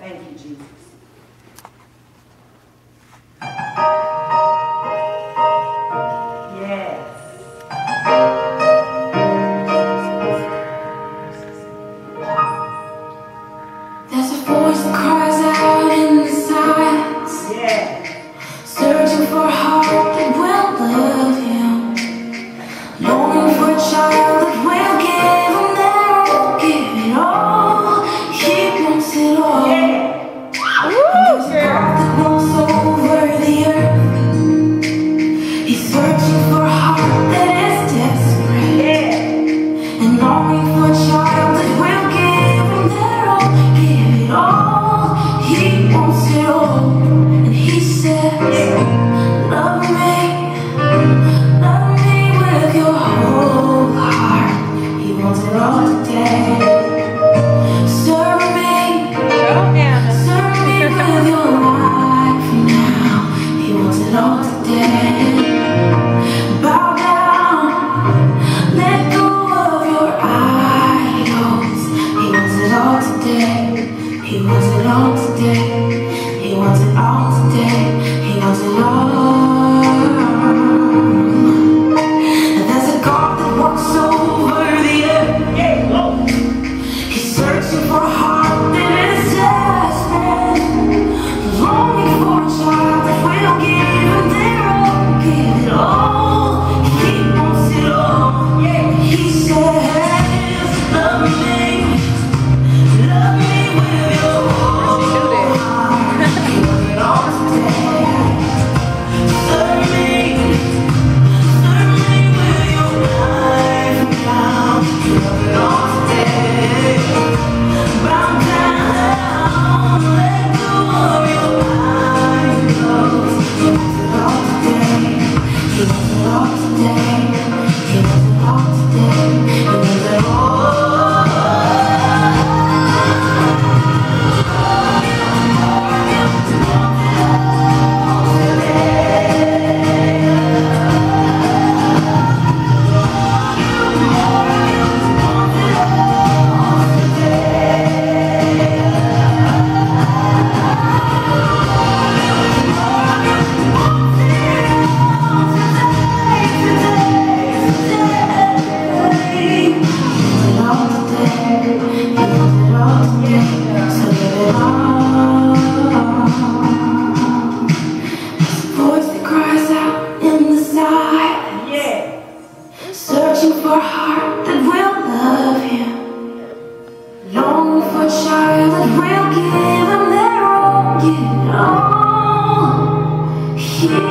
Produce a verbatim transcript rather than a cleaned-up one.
Thank you, Jesus. There's a voice that cries out in the silence, Yeah. searching for a heart that will love him, longing for a child that will give him their all, give it all. He wants it all. Yeah. There's a God that walks over the earth. He's searching for a heart that is desperate, Yeah. and longing for a child that will give him their all, give it all. He wants it all. And he says, love me, love me with your whole heart. He wants it all today. Serve me, serve me with your life now. He wants it all today. Bow down, let go of your idols. He wants it all today. He wants it all today. He wants it all today. He wants it all. And there's a God that walks over the earth. Yeah. Lord. He's searching for a heart that is desperate, longing for a child that will give him their all, give it all. He wants it all. Yeah. He says, love me, love me with your whole heart. He wants it all today. Serve me, serve me with your life now. He wants it all today. Bow down, let go of your idols. He wants it all today. He wants it all today. He wants it all today. He wants it all. Searching for a heart that will love him, longing for a child that will give him their all, give it all. He